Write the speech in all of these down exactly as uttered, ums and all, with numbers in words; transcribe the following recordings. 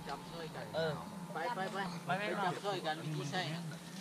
จำช่วยกันเออไปไปไปไปไปจำช่วยกันวิธีใช่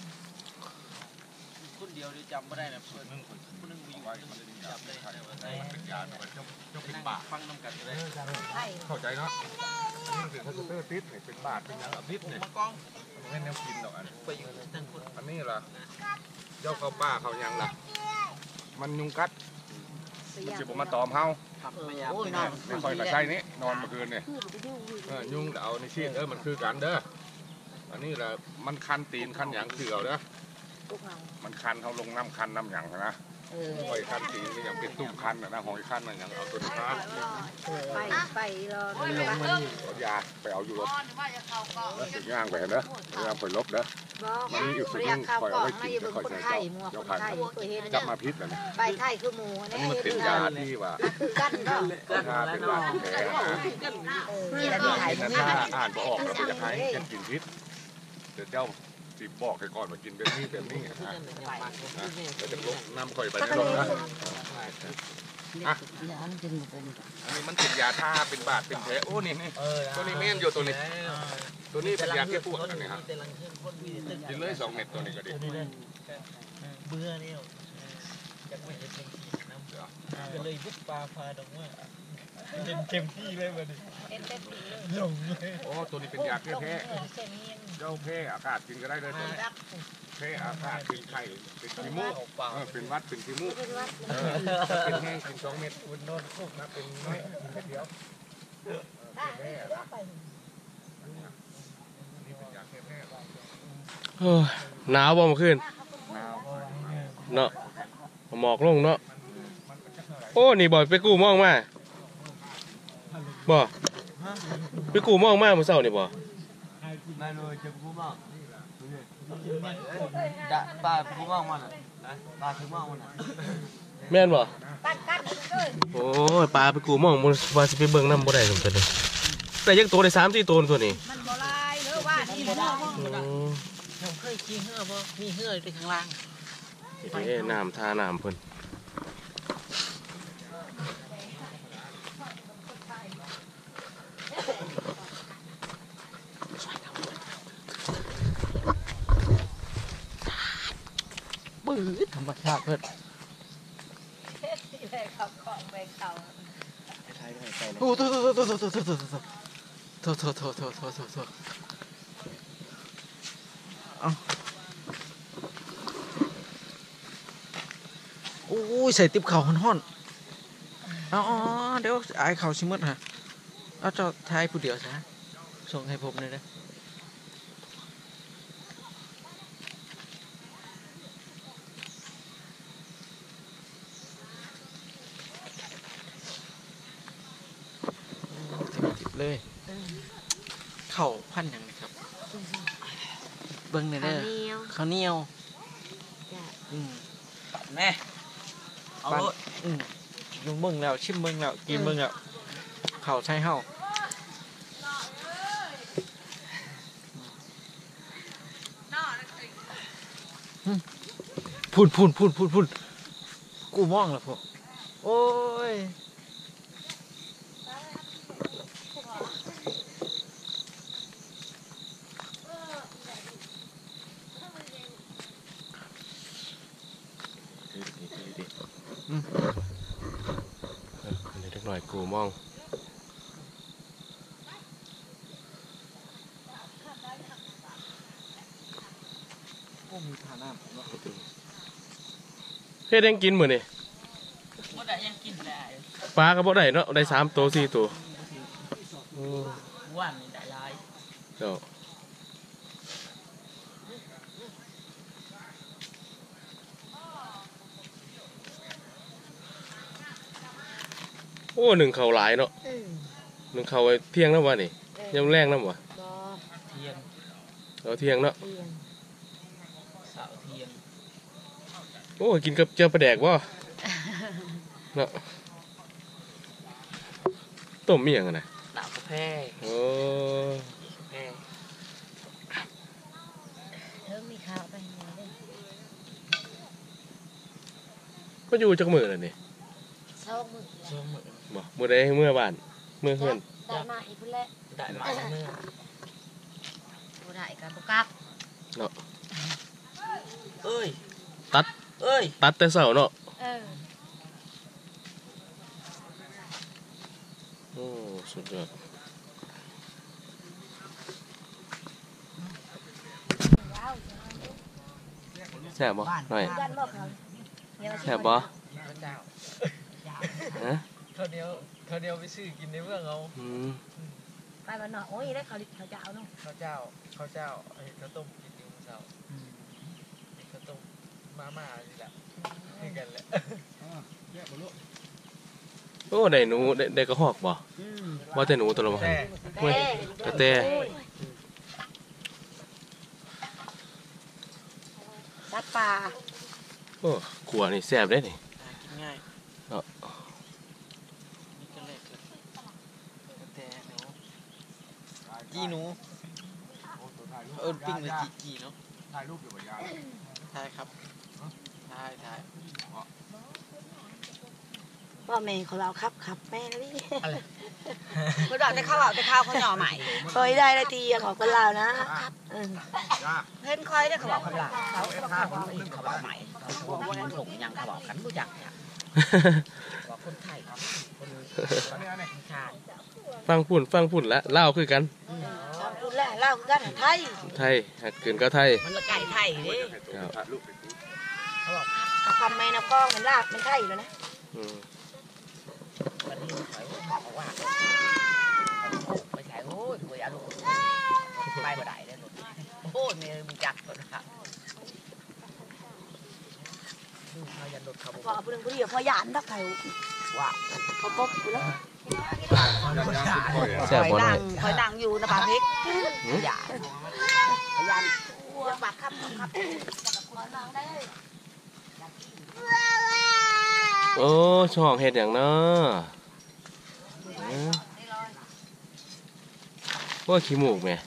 คนเดียวจำไม่ได้นะเพื่อนคนนึงมีอยู่คนนึงจำได้เป็นยาเจ้าเจ้าเป็นบาทฟังน้ำกันเลยเข้าใจเนาะนี่คือเขาจะเตอร์ติดเป็นบาทเป็นยังติดเนี่ยไม่แนวกินหรอกอันไปอยู่ทั้งคนอันนี้ล่ะเจ้าเขาป้าเขายังล่ะมันยุงกัดมันจะบ่มาตอมเฮาขับพยายามไม่ค่อยกระใช่นี่นอนเมื่อคืนเนี่ยยุงเอาในชีดเออมันคือกันเด้ออันนี้แหละมันคันตีนคันหยางคือเอาเด้อมันคันเขาลงน้ำคันน้ำหยางนะหอยคันตีนก็ยังเป็นตุ้มคันนะหอยคันนะยังเอาตัวนี้คันไปไปรอมันลงมันเอายาไปเอาอยู่รถถึงย่างไปเด้อย่างไปลบเด้อมันมีอยู่สิ่งนึงคอยเอาไว้กินคอยใช้เจ้าเจ้าพันจับมาพิษนะไปไทยคือหมูอันนี้มันเป็นยาที่ว่าคือกันเนาะยาเป็นว่าแผลนะนี่แหละที่ไทยถ้าอ่านบ่ออกเราจะให้ยังกินพิษเดี๋ยวเจ้าสิบอกให้ก่อนมากินแบบนี้แบบนี้นะเราจะลบน้ำคอยไปในรถนะอ่ะอันนี้มันเป็นยาท่าเป็นบาดเป็นแผลโอ้นี่นี่ตัวนี้แม่นอยู่ตัวนี้ตัวนี้เป็นยาแก้ปวดอันนี้ครับกินเลยสองเม็ดตัวนี้ก็ดีเบื่อเนี่ยจะไม่เห็นเป็นที่น้ำก็เลยบุกปลาพาดงว่าเต็มเต็มที่เลยวันนี้หลงเลยโอ้ตัวนี้เป็นยาแก้แพ้เจ้าแพ้อากาศกินก็ได้เลยแพ้อากาศเป็นไข้เป็นขี้มูกเป็นวัดเป็นขี้มูกเป็นแห้งกินสองเม็ดอุ่นนอนคุกนะเป็นน้อยกินแค่เดียวแพ้นะนี่เป็นยาแก้แพ้หนาวบ่เมื่อคืนเนาะหมอกลงเนาะโอ้นี่บ่ไปกู้มองมาบ่ไปกู้มองมาเมื่อเช้านี่บ่มาเลยจะพูดบ้างด่าปลาพูดบ้างมันอ่ะปลาพูดบ้างมันอ่ะแม่นบ่โอ้ยปลาไปกู้มองบ่ว่าสิไปเบิ่งนำบ่ได้สมตัวนี้แต่ยังตัวได้สาม สี่ตัวตัวนี้มันบ่ลายเด้อว่าที่บ่ห้องผมเคยขี่เหือบ่มีเหือที่ข้างล่างเอ้น้ำทาน้ำเพิ่นปื้อธรรมชาติเพิ่นที่แรกเขาเกาะไปเขาโอ้โถโถโถโถโถโถโถโถโถโถโถโถโถโถเอาโอ้ยใส่ติ๊บเข่าห่อนๆเอาเดี๋ยวไอ้เข่าชิมดฮะเอาเจ้าทายผู้เดียวซะส่งให้ผมเลยนะเลยเข่าพันอย่างนี้ครับเบิ้งเลยเด้อข้าวเหนียวอืมปัดแม่เอาเลยอืมยุงเบิ้งแล้วชิมเบิ้งแล้วกินเบิ้งแล้วเข่าใช่เห่าพูนพูนพูนพูนพูนกูมองแล้วพวกโอ้ยอืมเดี๋ยวหน่อยกูมองโอ้มีฐานะเฮ็ดยังกินมื้อนี่บ่ได้ยังกินได้ปลาก็บ่ได้เนาะได้สามตัวสี่ตัวโอ้ว่านนี่ได้หลายเจ้าโอ้หนึ่งเขาหลายเนาะหนึ่งเขาไว้เที่ยงน้ำวะนี่ยำแรงน้ำวะเทียงเราเที่ยงเนาะสาวเทียงโอ้กินกับเจียวปลาแดกวะเนาะต้มมีอย่างไงนะหนาวกาแฟโอ้แฟเธอมีข้าวไปไหนเด้อก็อยู่จักมือเลยนี่เช้ามื้อช่วงมื้อบ่มือใดเมื่อบ้านเมื่อเพื่อนได้มาอีกพุ่นแหละได้มาเมื่อได้กับบุกักเนาะเอ้ยตัดเอ้ยตัดแต่เสาเนาะเออโอ้สุดยอดแซ่บบ่หน่อยกันบอกเขาแซ่บบ่เจ้าฮะเขาเดียวเขาเดียวไปซื้อกินในเมืองเอาอืมไปวันเนาะโอ้ยได้เขาเขาจะเอาเนาะข้าวเจ้าข้าวเจ้าเอ้ยข้าวต้มกินอยู่เช้าข้าวต้มมาม่านี่แหละนี่กันแหละโอ้ได้หนูได้ได้กระหอกบ่ว่าแต่หนูตัวละบ่แต่เว้ยกระแตซัดปลาโอ้ขัวนี่แซ่บเด้นี่กินง่ายเนาะนี่ก็เล็กเลยแต่หนูจีหนูเอิ้นปิ้งเลยจีจีเนาะถ่ายรูปอยู่กับยายถ่ายครับถ่ายถ่ายพ่อแม่เขาเราครับครับแม่นะพี่อะไรเขาเราจะเข้าเอาจะเข้าเขาหน่อใหม่เคยได้ละทีของคนเรานะครับเออเห็นคอยได้เขาบอกคำลาเขาเขาบอกเขาบอกใหม่เขาบอกว่าหลงยังเขาบอกกันรู้จักเนี่ยบอกคนไทยคนชาติฟังพุ่นฟังพุ่นละเล่าวคือกันทำคุณแหละเล่ากันไทยไทยหักเกินก็ไทยมันละไก่ไทยดิถ่ายรูปไปดูเขาบอกเอาคำไม่นะก้องมันลากมันไทยแล้วนะอืมมันนี่เขาบอกว่าไม่ใช่โอ้ยคุยอารมณ์ไปบ่ได้เลยหลุดโอ้ยเมย์มีจักรนะครับเขายันหลุดเขาพอพูดถึงผู้เดียวพอหยานดักไทยว่าเขาพบกูแล้วแซ่บบ่หน่อยคอยดังอยู่นะปาพิกหยานพยานปากครับครับโอ้ช่องเฮ็ดหยังเนาะเอ้อว่าขี้มูกแม่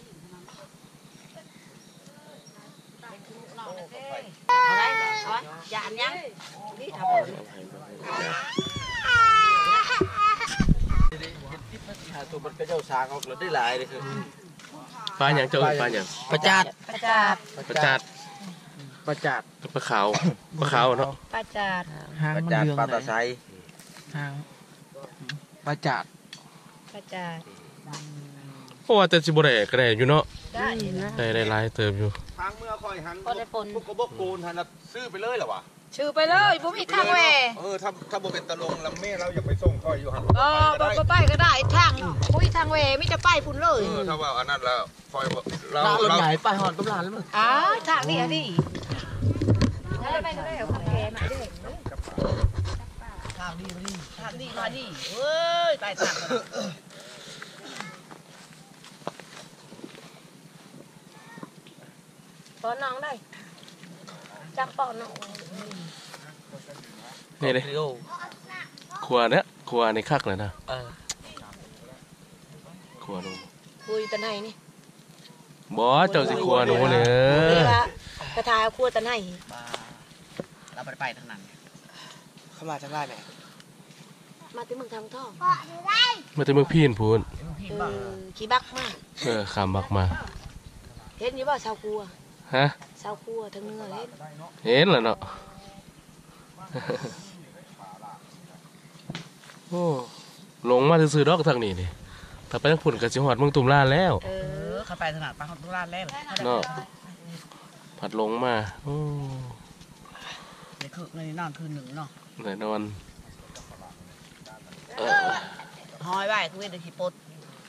เอาได้เอาหยานยังนี่ทำอะไรหาตัวมันก็เจ้าสางออกแล้วได้หลายเลยคือปลาหยังเจ้าเอิ้นปลาหยังประจัดประจาดปลาจัดประจัดปลาขาวปลาขาวเนาะประจาดหางมันเรืองปลาตะไซหางประจัดประจาดเพราะว่าแต่สิบ่ได้ก็ได้อยู่เนาะได้นะได้ได้หลายเติบอยู่ทางเมื่อคอยหันพอได้ปนพวกกระบอกโกนหันซื้อไปเลยเหรอวะชื่อไปเลยผมมีทางแหวเออถ้าถ้าโบเป็นตะลงลำเม่เราอยากไปส่งคอยอยู่หันก็บ่ไปก็ได้ทางมุ้ยทางแหวมิจะไปพุ่นเลยเออถ้าว่าอันนั้นแล้วคอยเราร้านรถเราใหญ่ไปหอดกับร้านแล้วมึงอ๋อทางนี้อ่ะดิได้ไปก็ได้เอาของแกมาด้วยทางดีมาดิทางดีมาดิเว้ยตายทางป้อนน้องได้จับป้อนน้องนี่เด้โอ้ครัวเนี่ยครัวในคักเลยนะเออครัวหนูคุยตะไนนี่บ่เจ้าสิครัวหนูเด้เรียกอว่ากระทายครัวตะไนเราไปไปทางนั้นเข้ามาทางได้ไหมมาที่เมืองทางท่องมาแต่เมืองพีนพูนเออขี้บักมากเออขามบักมาเห็นอยู่ว่าชาวครัวฮะชาวครัวทางเหนือเห็นเห็นแล้วเนาะ โอ้ลงมาซื้อๆดอกทางนี้ดิถ้าไปทางพุ่นก็สิฮอดเมืองตุ่มลานแล้วเออเข้าไปถนัดปลาทุกร้านแล้วเนาะผัดลงมาโอ้ในคืนในนอนคืนหนึ่งเนาะแน่นอนเออหอยไว้คือเวทขี้ปด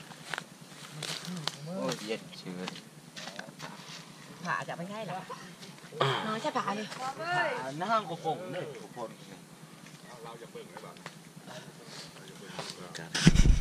โอ้ยเย็นชื่อผ่าจะไม่ใช่หรอน้อยใช่ผ่านี่น้ำกระป๋องเลยทุกคนอากาศ